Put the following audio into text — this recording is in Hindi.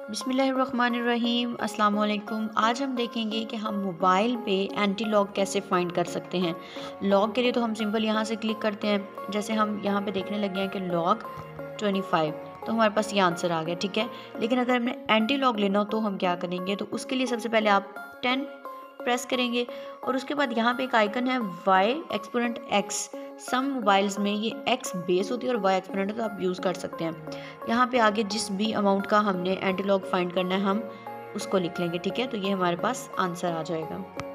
बिस्मिल्लाहिर्रहमानिर्रहीम अस्सलाम वालेकुम। आज हम देखेंगे कि हम मोबाइल पे एंटी लॉक कैसे फाइंड कर सकते हैं। लॉक के लिए तो हम सिंपल यहाँ से क्लिक करते हैं। जैसे हम यहाँ पे देखने लगे हैं कि लॉक 25, तो हमारे पास ये आंसर आ गया, ठीक है। लेकिन अगर हमने एंटी लॉक लेना हो तो हम क्या करेंगे, तो उसके लिए सबसे पहले आप 10 प्रेस करेंगे और उसके बाद यहाँ पे एक आइकन है Y exponent X. Some mobiles में ये एक्स बेस होती है और वाई एक्सपोनेंट, तो आप यूज़ कर सकते हैं। यहाँ पे आगे जिस भी अमाउंट का हमने एंटी लॉक फाइंड करना है हम उसको लिख लेंगे, ठीक है। तो ये हमारे पास आंसर आ जाएगा।